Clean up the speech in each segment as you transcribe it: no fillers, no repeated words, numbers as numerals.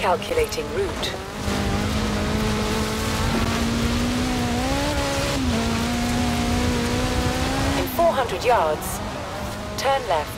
Recalculating route. In 400 yards, turn left.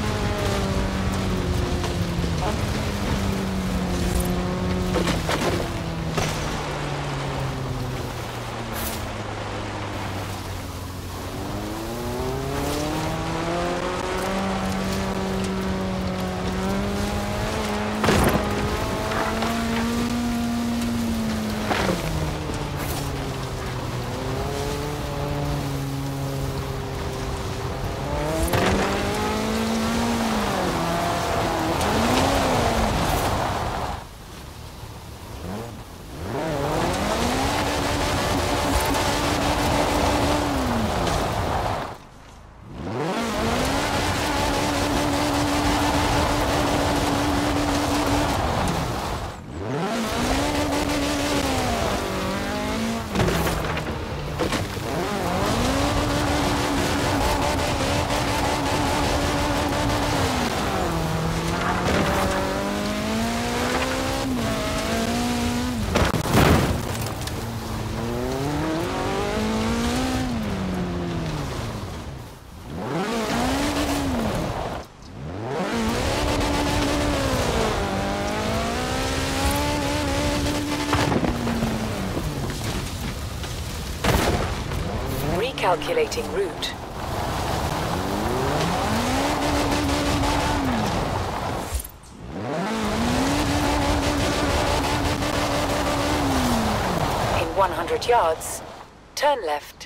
Recalculating route. In 100 yards, turn left.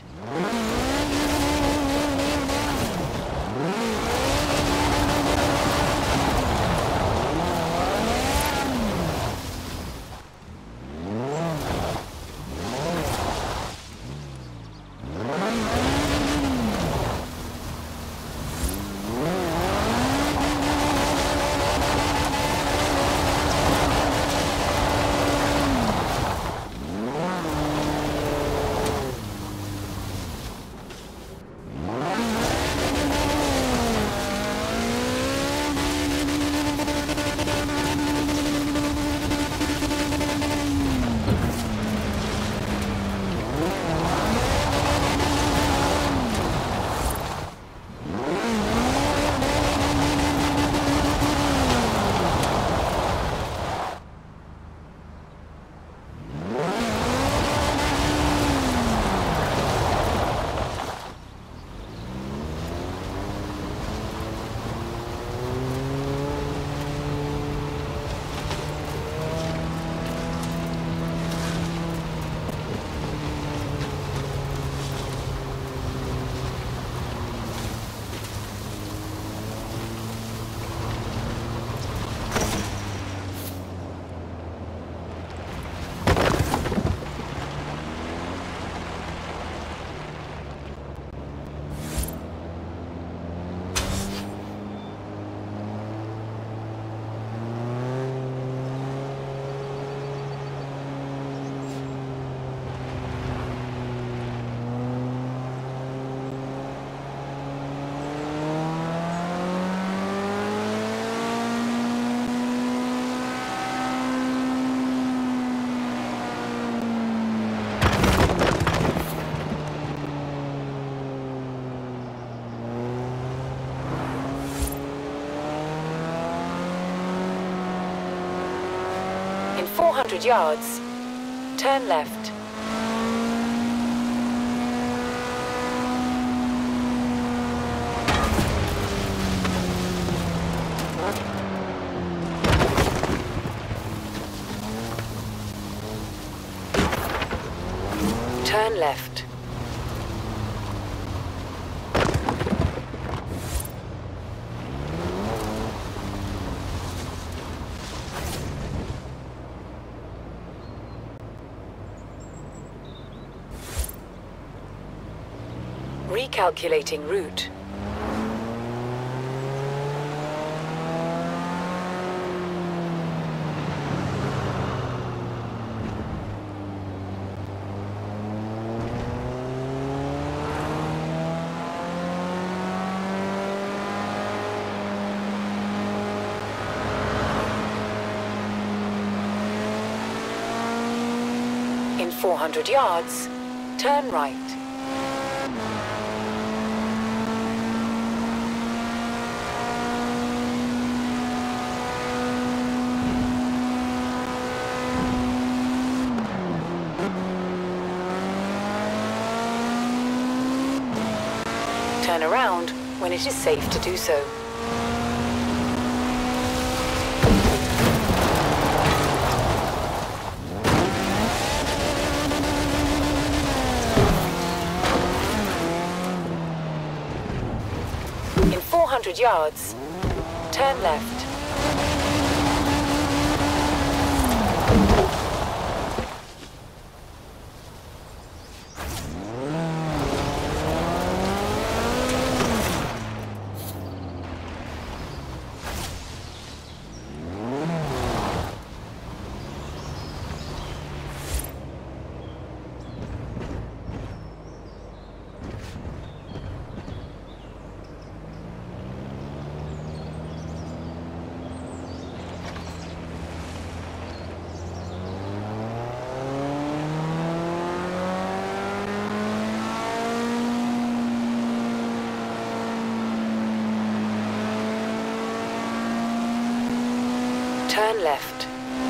In 400 yards, turn left. Turn left. Recalculating route. In 400 yards, turn right. Turn around when it is safe to do so. In 400 yards, turn left. Turn left.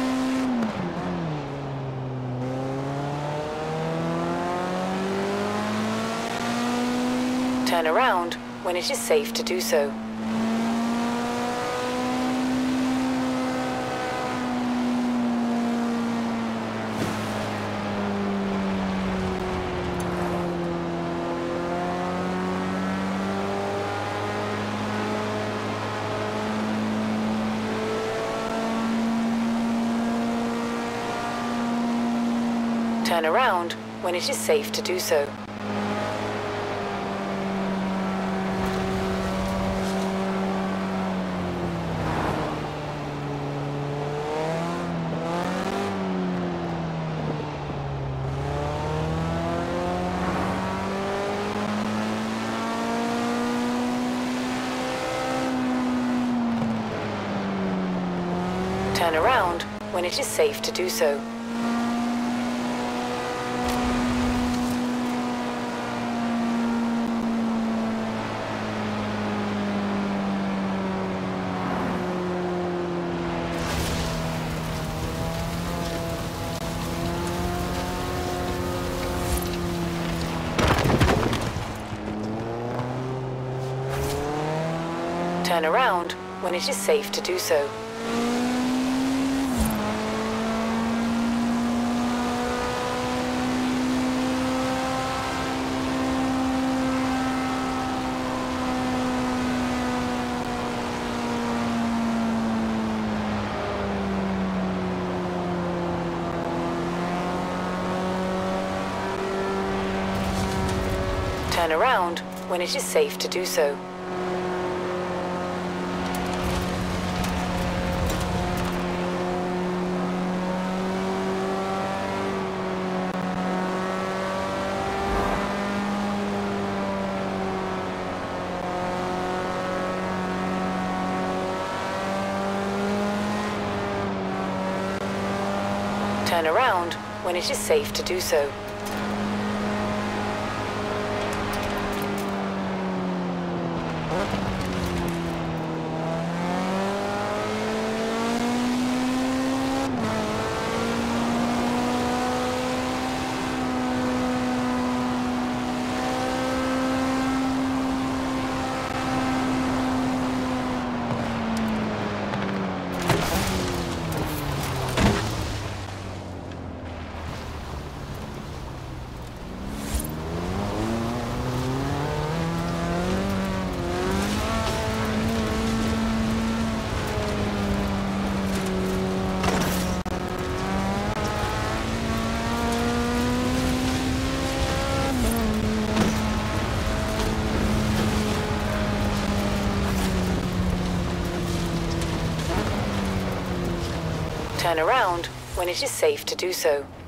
Turn around when it is safe to do so. Turn around when it is safe to do so. Turn around when it is safe to do so. Turn around when it is safe to do so. Turn around when it is safe to do so. Turn around when it is safe to do so. Turn around when it is safe to do so.